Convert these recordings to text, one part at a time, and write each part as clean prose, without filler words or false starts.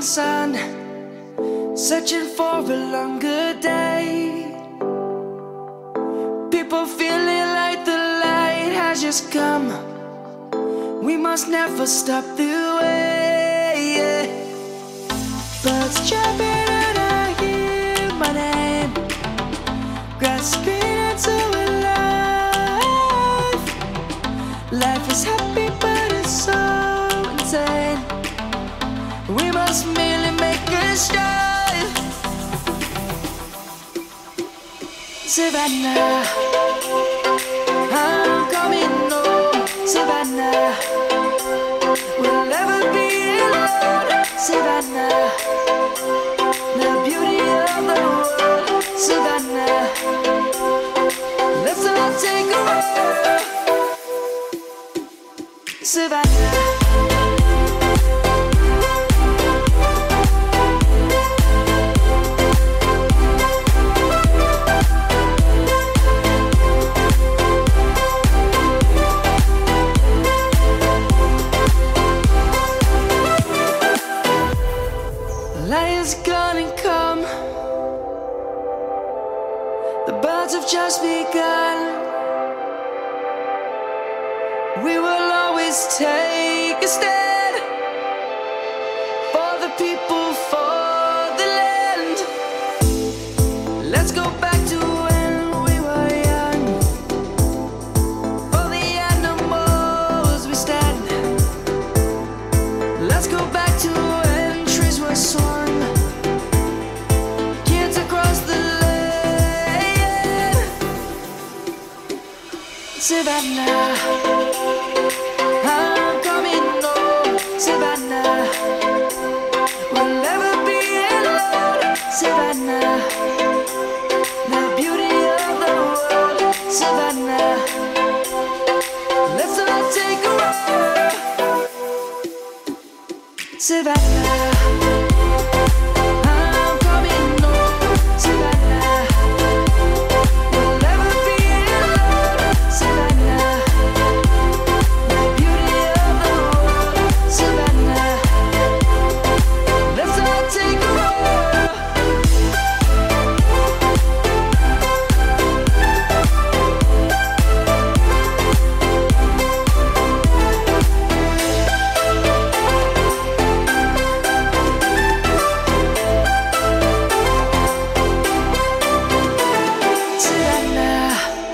sun, searching for a longer day. People feeling like the light has just come. We must never stop the way. Birds chirping and I hear my name, grasping into a life. Life is happy but it's so insane. We must merely make a start. Savannah, I'm coming home. Savannah, we'll never be alone. Savannah, the beauty of the world. Savannah, let's all take a walk. Savannah. Lion's gonna come. The birds have just begun. We will always take a stand for the people, for the land. Let's go back to when we were young. For the animals we stand. Let's go back to when trees were swung. Kids across the land. Savannah, I'm coming home. Savannah, we'll never be alone. Savannah, the beauty of the world. Savannah, let's all take a walk. Savannah, I'm coming home. Savannah, we'll never be alone. Savannah, the beauty of the world. Savannah, let's all take a walk. Savannah,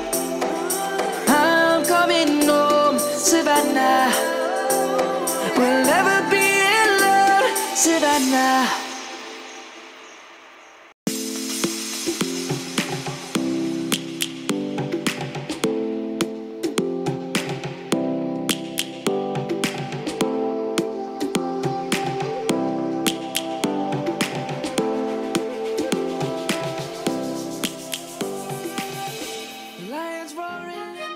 I'm coming home. Savannah, we'll never be alone. Savannah. Lions roaring in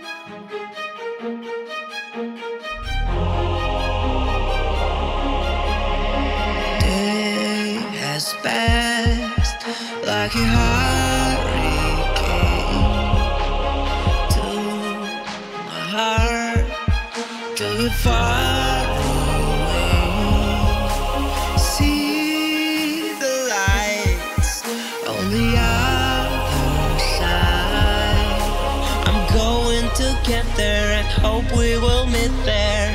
Day has passed like a hurricane to my heart, to it far away. See the lights on the other side. I'm going to get there and hope we will meet there.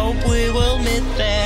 hope we will meet there.